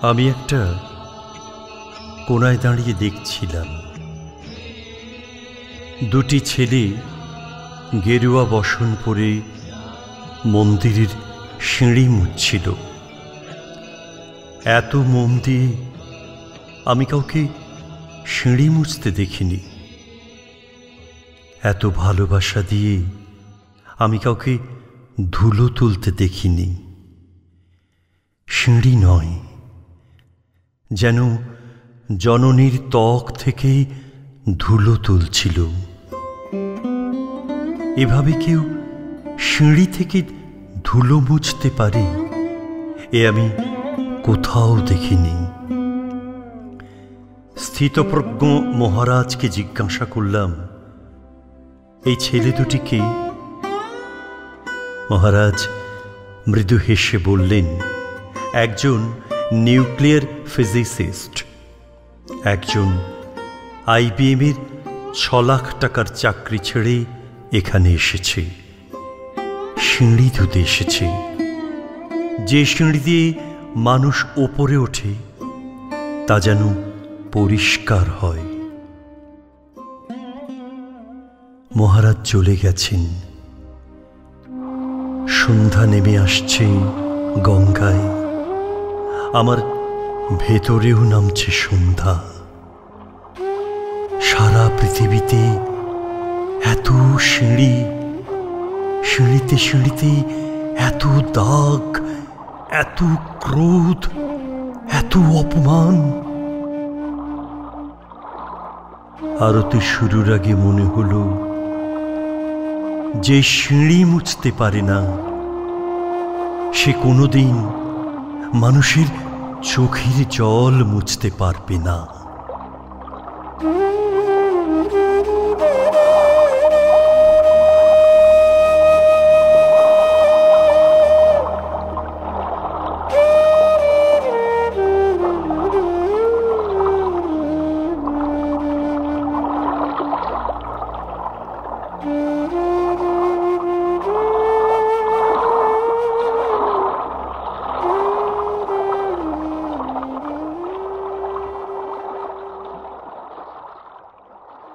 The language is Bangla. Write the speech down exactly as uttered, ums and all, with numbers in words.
আমি একটা কোণায় দাঁড়িয়ে দেখছিলাম দুটি ছেলে গেরুয়া বসন পরে মন্দিরের সিঁড়ি মুছছিল। এত মন দিয়ে আমি কাউকে সিঁড়ি মুছতে দেখিনি, এত ভালোবাসা দিয়ে আমি কাউকে ধুলো তুলতে দেখিনি। সিঁড়ি নয়, যেন জননীর ত্বক থেকে ধুলো তুলছিল। এভাবে কেউ সিঁড়ি থেকে ধুলো মুছতে পারে এ আমি কোথাও দেখিনি। স্থিতপ্রজ্ঞ মহারাজকে জিজ্ঞাসা করলাম, এই ছেলে দুটিকে? মহারাজ মৃদু হেসে বললেন, একজন নিউক্লিয়ার ফিজিসিস্ট, একজন আইবিএম এর ছ লাখ টাকার চাকরি ছেড়ে এখানে এসেছে, সিঁড়ি ধুতে এসেছে। যে সিঁড়ি দিয়ে মানুষ ওপরে ওঠে তা যেন পরিষ্কার হয়। মহারাজ চলে গেছেন। সন্ধ্যা নেমে আসছে গঙ্গায়, আমার ভেতরেও নামছে সন্ধ্যা। সারা পৃথিবীতে এত সিঁড়ি, সিঁড়িতে সিঁড়িতে এত দাগ, এত ক্রোধ, এত অপমান। আরতি শুরুর আগে মনে হলো, যে সিঁড়ি মুছতে পারে না সে কোনোদিন মানুষের চোখের জল মুছতে পারবে না।